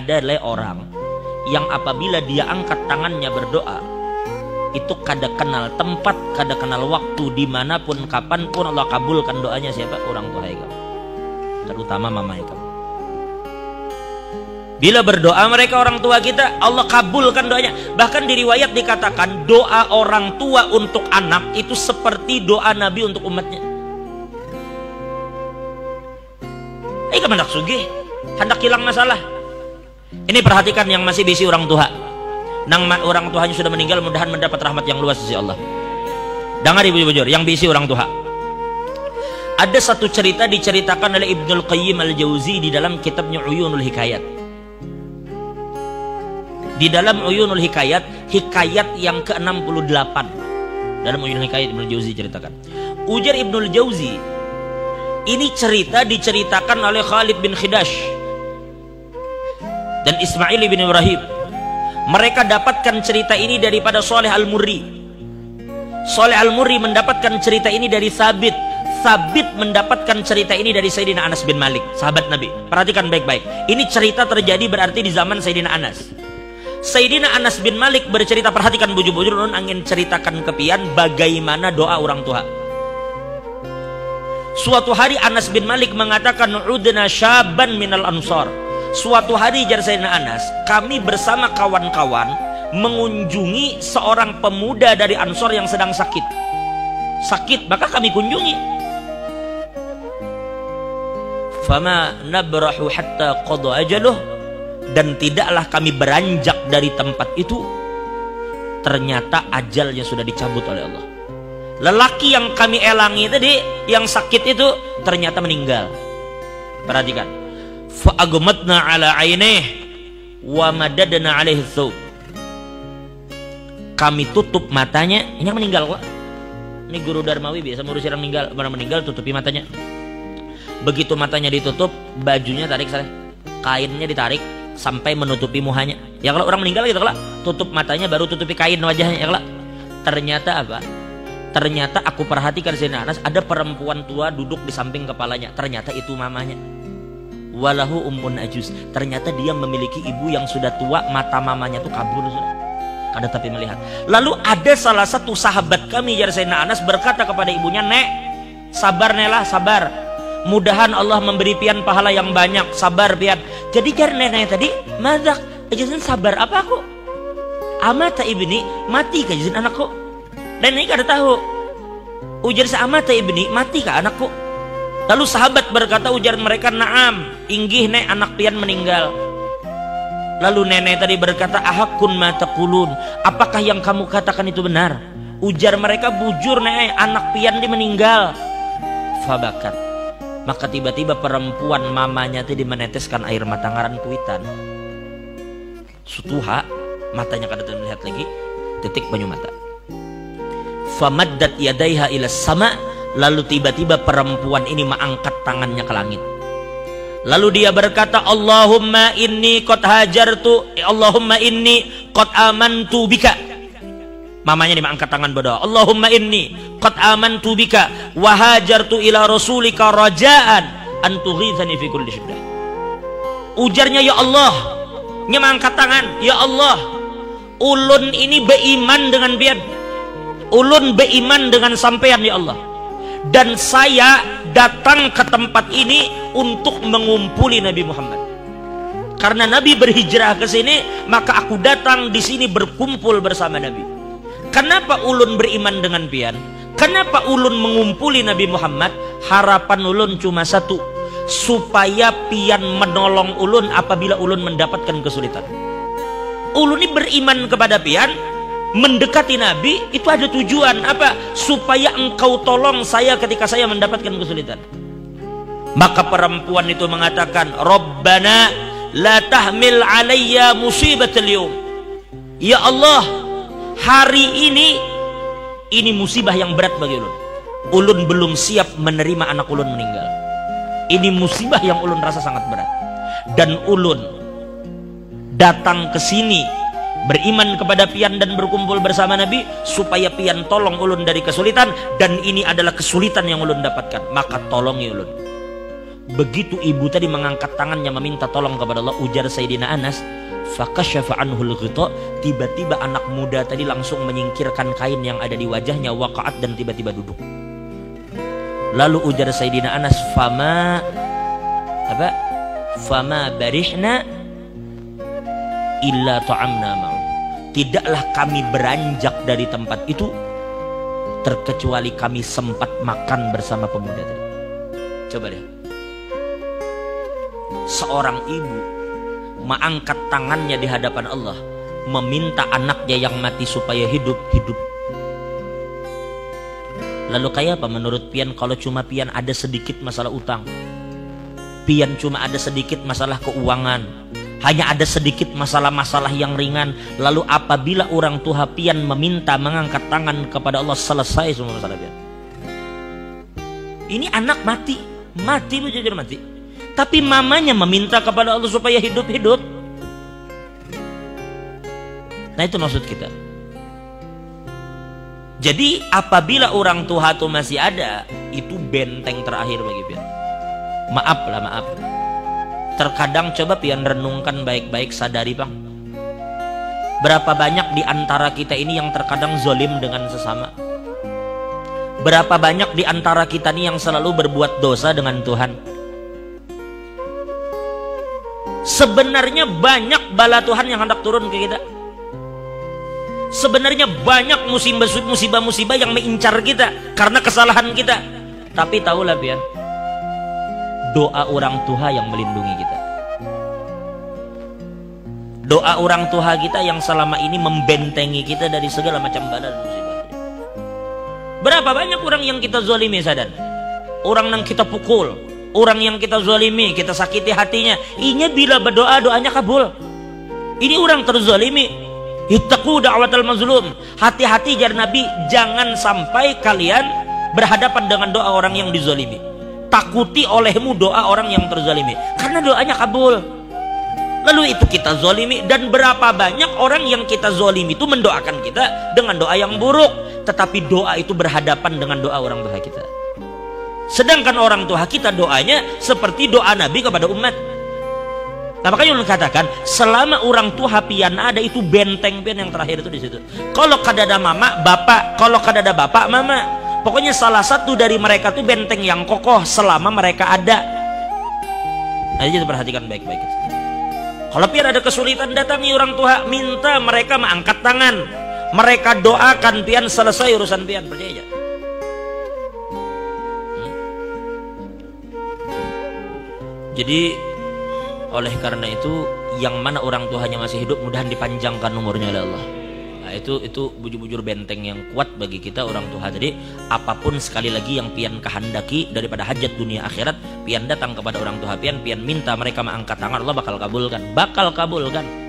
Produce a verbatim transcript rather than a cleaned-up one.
adalah orang yang apabila dia angkat tangannya berdoa itu kada kenal tempat, kada kenal waktu, dimanapun kapanpun Allah kabulkan doanya. Siapa? Orang tua kamu, terutama mama kamu. Bila berdoa mereka orang tua kita, Allah kabulkan doanya. Bahkan di riwayat dikatakan doa orang tua untuk anak itu seperti doa Nabi untuk umatnya. Eh kamu hendak sugih, hendak hilang masalah. Ini perhatikan yang masih bisi orang tua. Nang orang tuanya sudah meninggal, mudahan mendapat rahmat yang luas sisi Allah. Dengar ibu bujur, yang bisi orang tua. Ada satu cerita diceritakan oleh Ibnul Qayyim Al-Jauzi di dalam kitabnya Uyunul Hikayat. Di dalam Uyunul Hikayat, hikayat yang ke enam puluh delapan. Dalam Uyunul Hikayat Ibnul Jauzi ceritakan. Ujar Ibnul Jauzi, ini cerita diceritakan oleh Khalid bin Khidash dan Ismail bin Ibrahim. Mereka dapatkan cerita ini daripada Saleh Al-Murri. Saleh Al-Murri mendapatkan cerita ini dari Sabit. Sabit mendapatkan cerita ini dari Sayyidina Anas bin Malik, sahabat Nabi. Perhatikan baik-baik. Ini cerita terjadi berarti di zaman Sayyidina Anas. Sayyidina Anas bin Malik bercerita, perhatikan bujur-bujur, nun angin ceritakan kepian bagaimana doa orang tua. Suatu hari Anas bin Malik mengatakan, "Udna syaban minal ansar." Suatu hari jar Sayyidina Anas, kami bersama kawan-kawan mengunjungi seorang pemuda dari Ansor yang sedang sakit. Sakit, maka kami kunjungi. Fama nabrahu hatta qada ajaluh, dan tidaklah kami beranjak dari tempat itu, ternyata ajalnya sudah dicabut oleh Allah. Lelaki yang kami elangi tadi, yang sakit itu ternyata meninggal. Perhatikan. Fa'agmatna ala ainih wa madadna alaihi thawb. Kami tutup matanya. Ini yang meninggal kok. Ini guru Darmawi biasa ngurusin orang meninggal. Orang meninggal tutupi matanya. Begitu matanya ditutup, bajunya tarik saya, kainnya ditarik sampai menutupi muhanya. Ya kalau orang meninggal gitu kalau tutup matanya baru tutupi kain wajahnya. Ya kalau ternyata apa? Ternyata aku perhatikan sini Anas, ada perempuan tua duduk di samping kepalanya. Ternyata itu mamanya. Walahu ummun ajuz. Ternyata dia memiliki ibu yang sudah tua, mata mamanya tuh kabur sudah. Kada tapi melihat. Lalu ada salah satu sahabat kami jar Sayyidina Anas berkata kepada ibunya, "Nek, sabar Nela, sabar. Mudahan Allah memberi pian pahala yang banyak, sabar pian." Jadi jar nenek tadi, "Madak, ajazin sabar apa aku? Amata ibni, mati kajazin anakku." Nenek kada tahu. Ujar sa amata ibni, mati ka anakku? Lalu sahabat berkata, ujar mereka, "Naam, inggih nek anak pian meninggal." Lalu nenek tadi berkata, "Ahakun ma taqulun, apakah yang kamu katakan itu benar?" Ujar mereka, "Bujur nek anak pian di meninggal." Fabakat. Maka tiba-tiba perempuan mamanya tadi meneteskan air mata ngaran kuitan. Sutuha, matanya kada melihat lagi, titik banyu mata. Famaddat yadaiha ila sama. Lalu tiba-tiba perempuan ini mengangkat tangannya ke langit. Lalu dia berkata, "Allahumma inni qad hajartu, Allahumma inni qad amantu bika." Mamanya dia mengangkat tangan berdoa, "Allahumma inni qad amantu bika wa hajartu ila rasulika rajaan an tughithani fi kulli syiddah." Ujarnya, "Ya Allah," dia mengangkat tangan, "Ya Allah, ulun ini beriman dengan biad. Ulun beriman dengan sampean ya Allah. Dan saya datang ke tempat ini untuk mengumpuli Nabi Muhammad. Karena Nabi berhijrah ke sini, maka aku datang di sini berkumpul bersama Nabi. Kenapa ulun beriman dengan pian? Kenapa ulun mengumpuli Nabi Muhammad? Harapan ulun cuma satu, supaya pian menolong ulun apabila ulun mendapatkan kesulitan. Ulun ini beriman kepada pian, mendekati Nabi itu ada tujuan apa? Supaya engkau tolong saya ketika saya mendapatkan kesulitan." Maka perempuan itu mengatakan, "Rabbana la tahmil alayya musibatal yawm." Ya Allah, hari ini ini musibah yang berat bagi ulun. Ulun belum siap menerima anak ulun meninggal. Ini musibah yang ulun rasa sangat berat. Dan ulun datang ke sini beriman kepada pian dan berkumpul bersama Nabi supaya pian tolong ulun dari kesulitan, dan ini adalah kesulitan yang ulun dapatkan, maka tolongi ulun. Begitu ibu tadi mengangkat tangannya meminta tolong kepada Allah, ujar Sayyidina Anas, fakasyafa anhul ghita, tiba-tiba anak muda tadi langsung menyingkirkan kain yang ada di wajahnya, waqa'at, dan tiba-tiba duduk. Lalu ujar Sayyidina Anas, fama apa? Fama barihna illa ta'amna ma'u. Tidaklah kami beranjak dari tempat itu terkecuali kami sempat makan bersama pemuda tadi. Coba lihat. Seorang ibu mengangkat tangannya di hadapan Allah, meminta anaknya yang mati supaya hidup, hidup. Lalu kayak apa menurut pian kalau cuma pian ada sedikit masalah utang, pian cuma ada sedikit masalah keuangan, hanya ada sedikit masalah-masalah yang ringan, lalu apabila orang tua pian meminta mengangkat tangan kepada Allah, selesai semua masalah pian. Ini anak mati, mati benar mati, tapi mamanya meminta kepada Allah supaya hidup-hidup. Nah itu maksud kita. Jadi apabila orang tua itu masih ada, itu benteng terakhir bagi pian. Maaf lah, maaf. Terkadang coba pian renungkan baik-baik, sadari bang, berapa banyak di antara kita ini yang terkadang zolim dengan sesama. Berapa banyak di antara kita ini yang selalu berbuat dosa dengan Tuhan. Sebenarnya banyak bala Tuhan yang hendak turun ke kita. Sebenarnya banyak musibah-musibah yang mengincar kita karena kesalahan kita. Tapi tahulah pian, doa orang tua yang melindungi kita. Doa orang tua kita yang selama ini membentengi kita dari segala macam bala dan musibah. Berapa banyak orang yang kita zalimi, sadar. Orang yang kita pukul, orang yang kita zalimi, kita sakiti hatinya. Inya bila berdoa, doanya kabul. Ini orang terzalimi. Ittaqu da'watal mazlum. Hati-hati jar Nabi, jangan sampai kalian berhadapan dengan doa orang yang dizalimi. Takuti olehmu doa orang yang terzalimi, karena doanya kabul. Lalu itu kita zalimi, dan berapa banyak orang yang kita zalimi itu mendoakan kita dengan doa yang buruk, tetapi doa itu berhadapan dengan doa orang tua kita. Sedangkan orang tua kita doanya seperti doa Nabi kepada umat. Nah, makanya ulun katakan selama orang tua pian ada, itu benteng pian yang terakhir itu di situ. Kalau kada ada mama, bapak, kalau kada ada bapak, mama. Pokoknya salah satu dari mereka itu benteng yang kokoh selama mereka ada. Nah, jadi perhatikan baik-baik. Kalau pian ada kesulitan, datangi orang tua, minta mereka mengangkat tangan, mereka doakan pian, selesai urusan pian, percaya aja. Hmm. Jadi oleh karena itu, yang mana orang tuanya masih hidup, mudahan dipanjangkan umurnya oleh Allah. Nah, itu itu bujur-bujur benteng yang kuat bagi kita orang tua. Jadi apapun sekali lagi yang pian kehendaki daripada hajat dunia akhirat, pian datang kepada orang tua pian, pian minta mereka mengangkat tangan, Allah bakal kabulkan, bakal kabulkan.